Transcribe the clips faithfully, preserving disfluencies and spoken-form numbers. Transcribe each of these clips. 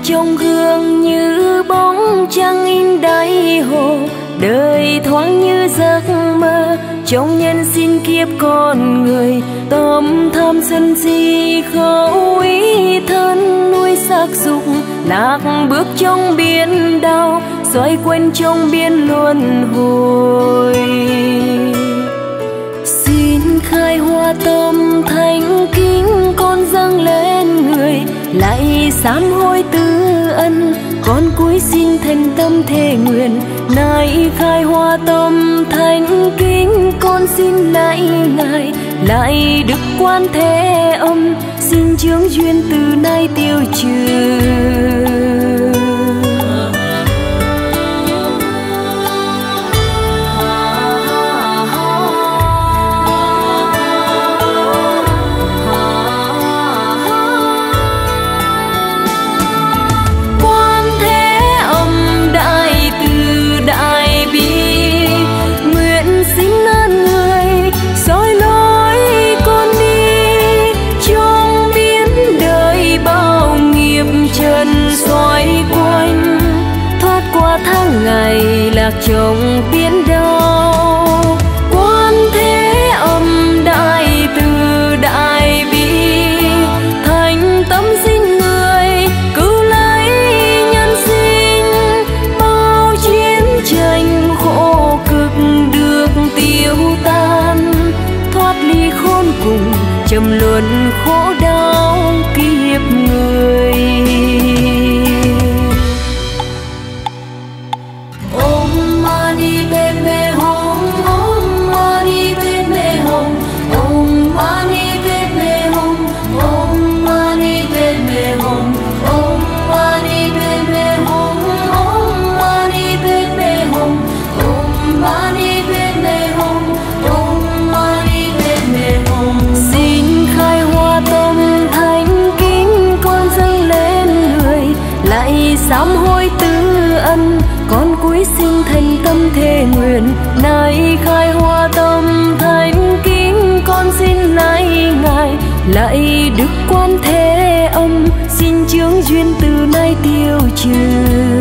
trong gương như bóng trăng in đáy hồ, đời thoáng như giấc mơ trong nhân xin kiếp con người. Tôm tham sân si khẩu ý thân nuôi xác dục, lạc bước trong biển đau xoay quanh trong biển luân hồi. Xin khai hoa tâm thánh kính con dâng lên người, lại sám hối tư ân con cúi xin thành tâm thề nguyện. Nay khai hoa tâm thánh kính con xin lại ngài, lại đức quan thế âm xin chướng duyên từ nay tiêu trừ. Ngày lạc trong biển đau, quan thế âm đại từ đại bi, thành tâm xin người cứu lấy nhân sinh. Bao chiến tranh khổ cực được tiêu tan, thoát ly khôn cùng trầm luân khổ đau kiếp người. Sám hối tư ân con cúi xin thành tâm thề nguyện. Nay khai hoa tâm thánh kính con xin lại ngài, lại đức quan thế âm xin chướng duyên từ nay tiêu trừ.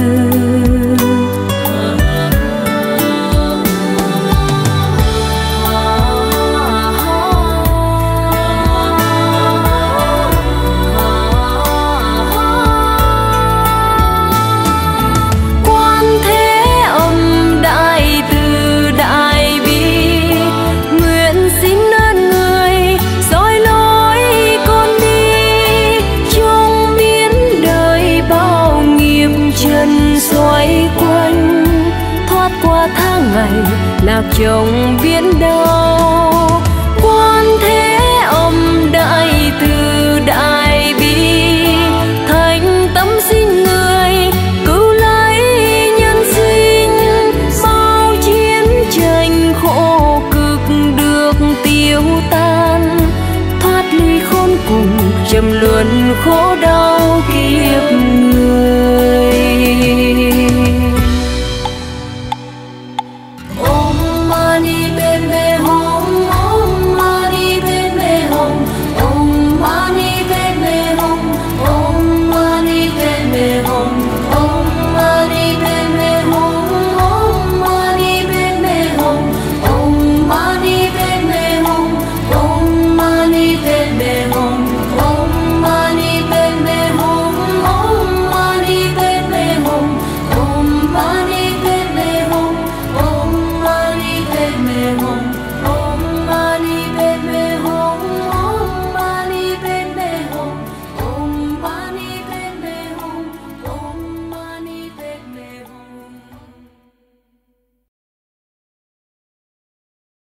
Ngày lạc trong biển đau, quan thế âm đại từ đại bi, thành tâm xin người cứu lấy nhân sinh. Bao chiến tranh khổ cực được tiêu tan, thoát ly khôn cùng trầm luân khổ đau kia.